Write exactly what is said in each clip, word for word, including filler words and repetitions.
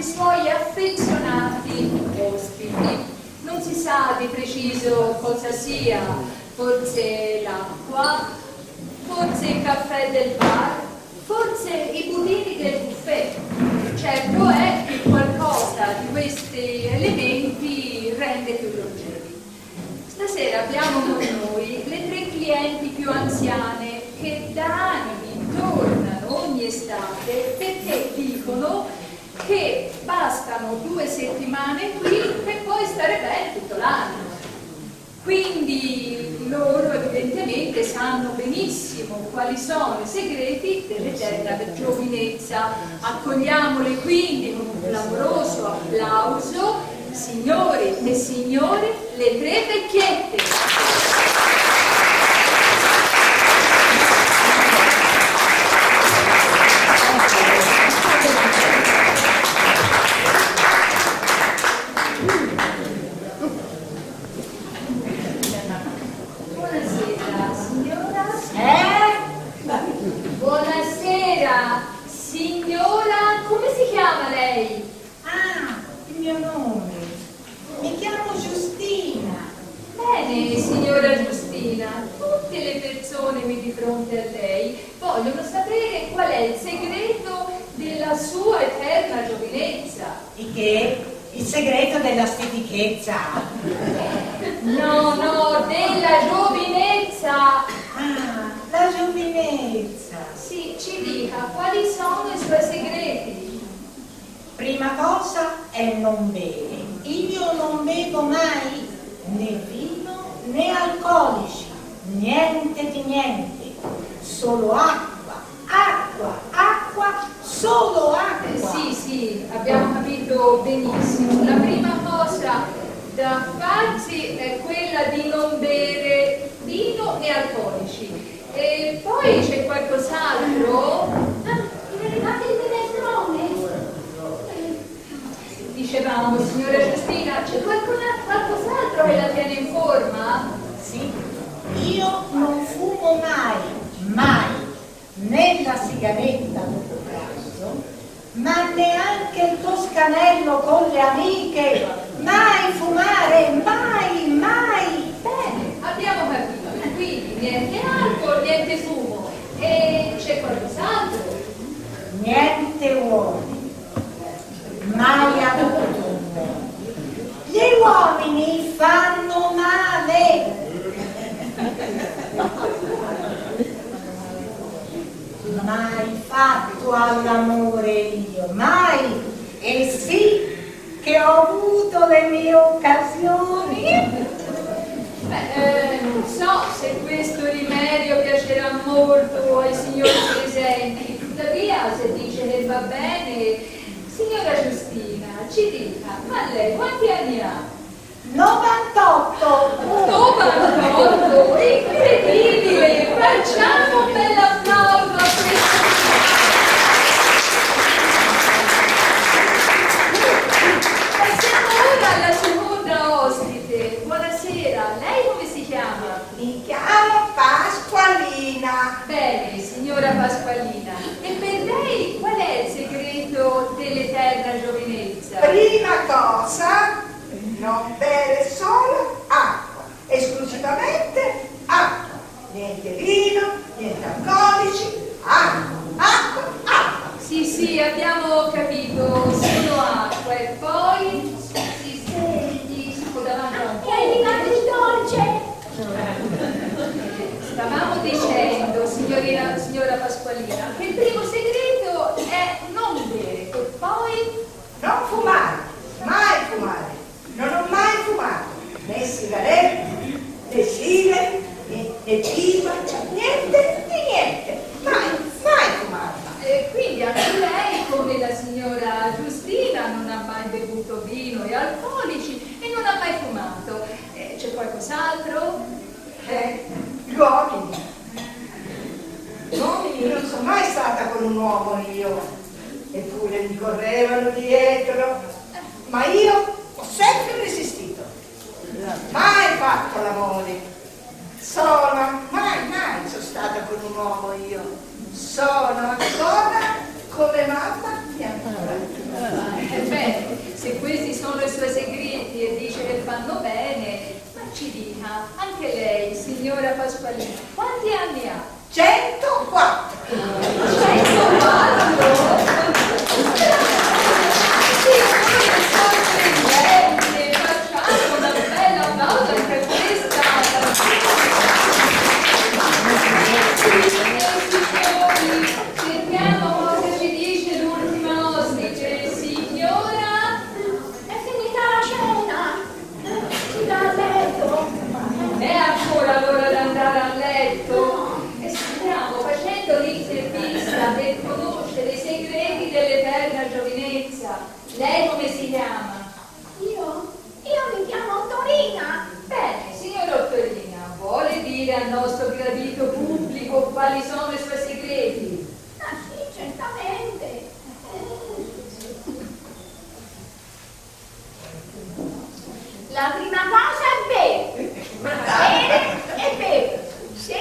i suoi affezionati ospiti. Non si sa di preciso cosa sia, forse l'acqua, forse il caffè del bar, forse i budini del buffet. Certo è che qualcosa di questi elementi rende più longevi. Stasera abbiamo con noi le tre clienti più anziane che da anni tornano ogni estate perché dicono che bastano due settimane qui per poi stare bene tutto l'anno. Quindi loro evidentemente sanno benissimo quali sono i segreti dell'eterna giovinezza. Accogliamole quindi con un clamoroso applauso, signori e signore, le tre vecchiette. No, no, della giovinezza. Ah, la giovinezza. Sì, ci dica, quali sono i suoi segreti? Prima cosa è non bere. Io non bevo mai né vino né alcolici, niente di niente, solo acqua, acqua, acqua, solo acqua. Eh, sì, sì, abbiamo capito benissimo. La prima cosa da farsi è quella di non bere vino e alcolici. E poi c'è qualcos'altro? Ah, anche il minestrone. Dicevamo, signora Giustina, c'è qualcos'altro che la tiene in forma? Sì, io non fumo mai, mai, né la sigaretta dopo pranzo, ma neanche il toscanello con le amiche, mai fumare, mai, mai. Bene, abbiamo capito, quindi niente alcol, niente fumo. E c'è qualcos'altro? Niente uomini, mai avuto un uomo. Gli uomini fanno male. Mai fatto all'amore io, mai, e sì che ho avuto le mie occasioni. Beh, eh, non so se questo rimedio piacerà molto ai signori presenti, tuttavia se dice che va bene, signora Giustina, ci dica, ma lei quanti anni ha? novantotto! novantotto! Incredibile! Facciamo un bel applauso a questo! Passiamo ora alla seconda ospite. Buonasera, lei come si chiama? Mi chiamo Pasqualina. Bene, signora Pasqualina. E per lei qual è il segreto dell'eterna giovinezza? Prima cosa, non bere solo acqua, esclusivamente acqua. Niente vino, niente alcolici, acqua, acqua, acqua. Sì, sì, abbiamo capito, solo acqua. E poi si senti davanti a un po'. Vieni, mangi il dolce. Stavamo dicendo, signorina, signora Pasqualina, che il primo segreto è non bere e poi Non fumare, mai fumare. Non ho mai fumato, né sigarette, né sigari, né, né pipa, niente di niente. Mai, mai fumato. e quindi anche lei, come la signora Giustina, non ha mai bevuto vino e alcolici e non ha mai fumato. Eh, c'è qualcos'altro? Eh, gli uomini. Gli uomini, non sono mai stata con un uomo io, eppure mi correvano dietro, ma io ho sempre resistito, mai fatto l'amore, sono, mai, mai sono stata con un uomo io, sono ancora come mamma e ancora. Eh, beh, lei come si chiama? Io? Io mi chiamo Torina. Bene, signor Ottorina, vuole dire al nostro gradito pubblico quali sono i suoi segreti? Ah sì, certamente. Eh. La prima cosa è bere. Bere e bere. Sì.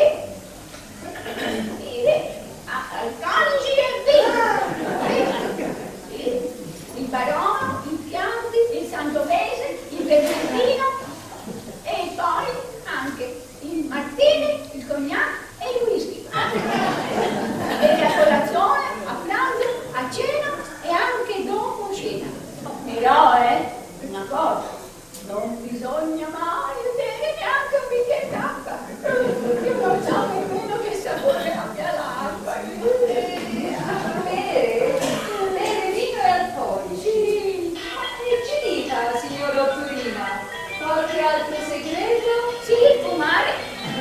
Bere alcolici e vino. Sì. Il barolo, il Chianti, il Sangiovese, il Vermentino e poi anche il Martini, il Cognac e il whisky. Bere a colazione, a pranzo, a cena e anche dopo cena. Però, eh, una cosa, non bisogna mai bere neanche un bicchiere d'acqua. Io non so nemmeno che sapore abbia l'acqua. Eh, a bere, bere vino e alcolici. E ci dica, signor Ottorina, qualche altro segreto? Sì, fumare.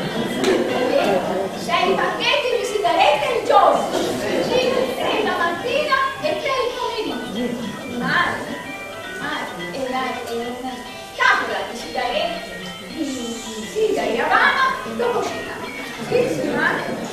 Sei pacchetti di sigarette al giorno. Sì, tre la mattina e tre il pomeriggio. Fumare. Fumare. E la, e una scatola di sigarette, di sigari Havana dopo cena. Sì, fumare.